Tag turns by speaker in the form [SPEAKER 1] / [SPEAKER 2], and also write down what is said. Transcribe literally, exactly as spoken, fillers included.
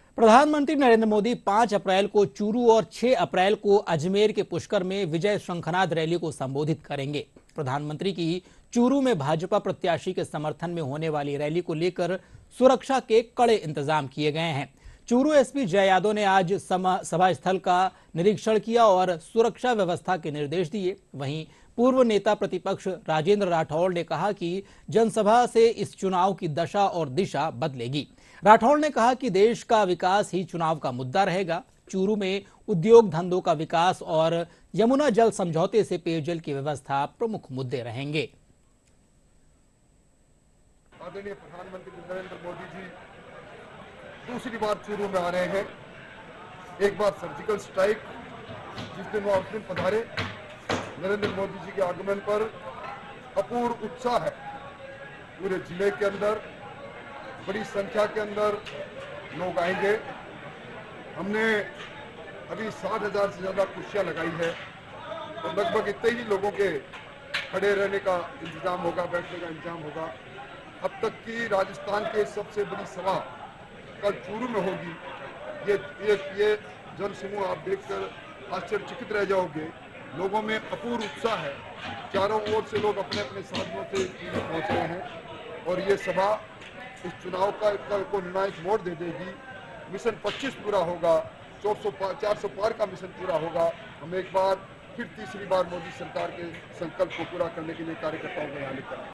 [SPEAKER 1] प्रधानमंत्री नरेंद्र मोदी पाँच अप्रैल को चूरू और छह अप्रैल को अजमेर के पुष्कर में विजय शंखनाद रैली को संबोधित करेंगे। प्रधानमंत्री की चूरू में भाजपा प्रत्याशी के समर्थन में होने वाली रैली को लेकर सुरक्षा के कड़े इंतजाम किए गए हैं। चूरू एसपी जय यादव ने आज सभा स्थल का निरीक्षण किया और सुरक्षा व्यवस्था के निर्देश दिए। वहीं पूर्व नेता प्रतिपक्ष राजेंद्र राठौड़ ने कहा कि जनसभा से इस चुनाव की दशा और दिशा बदलेगी। राठौड़ ने कहा कि देश का विकास ही चुनाव का मुद्दा रहेगा। चूरू में उद्योग धंधों का विकास और यमुना जल समझौते से पेयजल की व्यवस्था प्रमुख मुद्दे रहेंगे।
[SPEAKER 2] आदरणीय प्रधानमंत्री नरेंद्र मोदी जी दूसरी बार चूरू में आ रहे हैं। एक बार सर्जिकल स्ट्राइक जिस दिन वो उस दिन पधारे, नरेंद्र मोदी जी के आगमन पर अपूर्व उत्साह है। पूरे जिले के अंदर बड़ी संख्या के अंदर लोग आएंगे। हमने अभी साठ हजार से ज्यादा कुर्सियां लगाई है और लगभग इतने ही लोगों के खड़े रहने का इंतजाम होगा, बैठने का इंतजाम होगा। अब तक की राजस्थान के सबसे बड़ी सभा कल चूरू में होगी। ये ये ये जनसमूह आप देखकर आश्चर्यचकित रह जाओगे। लोगों में अपूर्व उत्साह है। चारों ओर से लोग अपने अपने साधनों से पहुंच रहे हैं और ये सभा इस चुनाव का को निर्णायक मोड़ दे देगी। मिशन पच्चीस पूरा होगा, चार सौ पार का मिशन पूरा होगा। हम एक बार फिर तीसरी बार मोदी सरकार के संकल्प को पूरा करने के लिए कार्यकर्ताओं को यहाँ लेकर